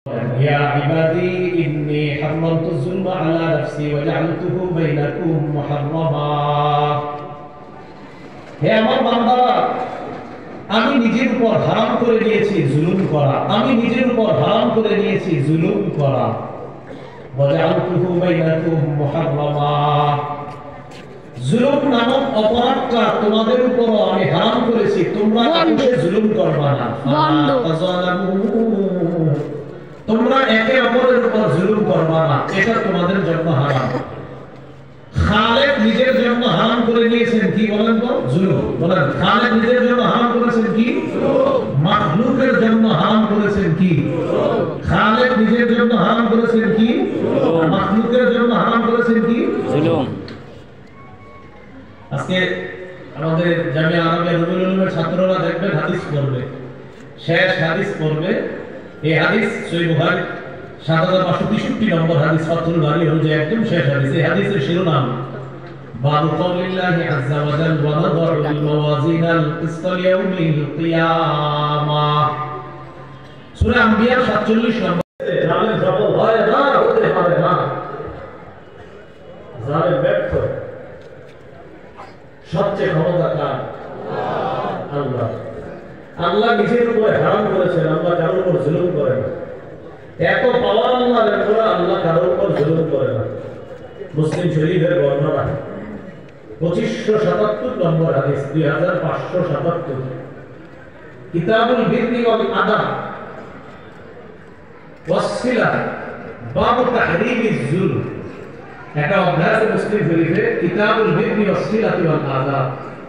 يا عبادي إني حرمت الظلم على نفسي وجعلته بينكم محرما হে আমার বান্দারা আমি নিজের উপর হারাম করে দিয়েছি জুলুম করা আমি নিজের উপর হারাম করে দিয়েছি জুলুম করা ওয়াজআলতুহু বাইনাকুম মুহাররামা জুলুম নামক অপরাধটা তোমাদের উপর আমি হারাম করেছি তোমরা কাউকে জুলুম করবে না তোমরা একে অপরের উপর জুলুম করবে না এটা তোমাদের জন্য হারাম খালেক নিজের জন্য হারাম করে নিয়েছেন কি বলেন তো জুলুম বলেন খালেক নিজের জন্য হারাম করেছেন কি মাখলুকের জন্য হারাম করেছেন কি খালেক নিজের জন্য হারাম করেছেন কি মাখলুকের জন্য হারাম করেছেন কি জুলুম আজকে আমাদের জামিয়া আরবিয়া রুহুল উলুমের ছাত্ররা দেখবেন হাদিস পড়বে শেষ হাদিস পড়বে এই হাদিস সহিহ বুখারী ৭৫৬৩ নম্বর হাদিস ফাতুল বারী অনুযায়ী একদম শেষ হাদিস এই হাদিসের শিরোনাম বাবু কওলিল্লাহি আযজা ওয়া জাল ওয়া নাযরুল মাওয়াজিনাল কিসতা লিয়াউমিল কিয়ামাহ সূরা আম্বিয়া ৪৭ নম্বর জালেম সফল হয় না হতে পারে না জালেম ব্যর্থ সবচেয়ে ক্ষমতা কার আল্লাহ আল্লাহ নিজের উপরে হারাম করেছেন আল্লাহ কারোর উপর জুলুম করে না এত পাওয়ার আল্লাহর উপরে আল্লাহ কারোর উপর জুলুম করে না মুসলিম শরীফের বর্ণনা ২৫৭৭ নম্বর হাদিস ২৫৭৭ কিতাবুল বিররি ওয়াল আদাব ওয়াসসিলা বাবু তাহরীমিজ জুলম একটা অধ্যায় আছে মুসলিম শরীফে কিতাবুল বিররি ওয়াসসিলাতি ওয়াল আদাব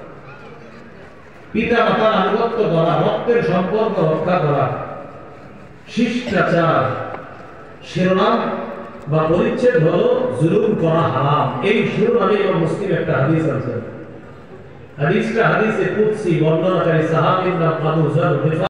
পিতা মাতার আনুগত্য করা রক্তের সম্পর্ক রক্ষা করা শিষ্টাচার শিরোনাম বা পরিচ্ছেদ হলো জুলুম করা হারাম এই শিরোনামে ইমাম মুসলিম একটা হাদিস আছে হাদিসটা হাদিসে কুদসি বর্ণনাকারী সাহাবীর নাম আবু যর